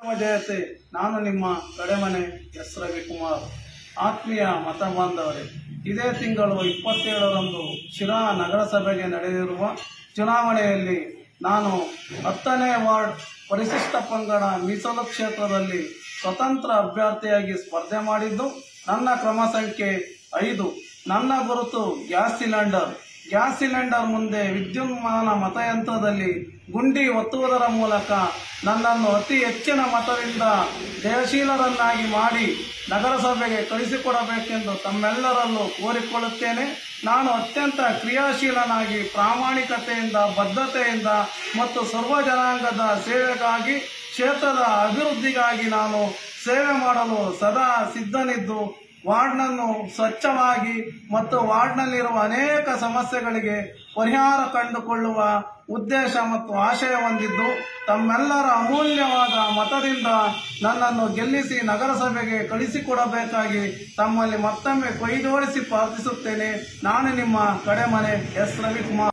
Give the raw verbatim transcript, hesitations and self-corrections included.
ಜಯತೆ. ನಾನು ನಿಮ್ಮ ಕಡೆಮನೆ ಎಸ್ ರವಿಕುಮಾರ್. ಆತ್ಮೀಯ ಮತ ಬಾಂಧವರೇ, ಇದೇ ತಿಂಗಳು ಇಪ್ಪತ್ತೇಳರಂದು ಶಿರಾ ನಗರಸಭೆಗೆ ನಡೆದಿರುವ ಚುನಾವಣೆಯಲ್ಲಿ ನಾನು ಹತ್ತನೇ ವಾರ್ಡ್ ಪರಿಶಿಷ್ಟ ಪಂಗಡ ಮೀಸಲು ಕ್ಷೇತ್ರದಲ್ಲಿ ಸ್ವತಂತ್ರ ಅಭ್ಯರ್ಥಿಯಾಗಿ ಸ್ಪರ್ಧೆ ಮಾಡಿದ್ದು, ನನ್ನ ಕ್ರಮ ಸಂಖ್ಯೆ ಐದು. ನನ್ನ ಗುರುತು ಗ್ಯಾಸ್ ಸಿಲಿಂಡರ್. ಗ್ಯಾಸ್ ಸಿಲಿಂಡರ್ ಮುಂದೆ ವಿದ್ಯುನ್ಮಾನ ಮತಯಂತ್ರದಲ್ಲಿ ಗುಂಡಿ ಒತ್ತುವುದರ ಮೂಲಕ ನನ್ನನ್ನು ಅತಿ ಹೆಚ್ಚಿನ ಮತದಿಂದ ಜಯಶೀಲರನ್ನಾಗಿ ಮಾಡಿ ನಗರಸಭೆಗೆ ಕಳಿಸಿಕೊಡಬೇಕೆಂದು ತಮ್ಮೆಲ್ಲರಲ್ಲೂ ಕೋರಿಕೊಳ್ಳುತ್ತೇನೆ. ನಾನು ಅತ್ಯಂತ ಕ್ರಿಯಾಶೀಲನಾಗಿ ಪ್ರಾಮಾಣಿಕತೆಯಿಂದ, ಬದ್ಧತೆಯಿಂದ ಮತ್ತು ಸರ್ವ ಜನಾಂಗದ ಸೇವೆಗಾಗಿ, ಕ್ಷೇತ್ರದ ಅಭಿವೃದ್ಧಿಗಾಗಿ ನಾನು ಸೇವೆ ಮಾಡಲು ಸದಾ ಸಿದ್ಧನಿದ್ದು, ವಾರ್ಡ್ನನ್ನು ಸ್ವಚ್ಛವಾಗಿ ಮತ್ತು ವಾರ್ಡ್ನಲ್ಲಿರುವ ಅನೇಕ ಸಮಸ್ಯೆಗಳಿಗೆ ಪರಿಹಾರ ಕಂಡುಕೊಳ್ಳುವ ಉದ್ದೇಶ ಮತ್ತು ಆಶಯ ಹೊಂದಿದ್ದು, ತಮ್ಮೆಲ್ಲರ ಅಮೂಲ್ಯವಾದ ಮತದಿಂದ ನನ್ನನ್ನು ಗೆಲ್ಲಿಸಿ ನಗರಸಭೆಗೆ ಕಳಿಸಿಕೊಡಬೇಕಾಗಿ ತಮ್ಮಲ್ಲಿ ಮತ್ತೊಮ್ಮೆ ಕೈಜೋಡಿಸಿ ಪ್ರಾರ್ಥಿಸುತ್ತೇನೆ. ನಾನು ನಿಮ್ಮ ಕಡೆಮನೆ ಎಸ್ ರವಿಕುಮಾರ್.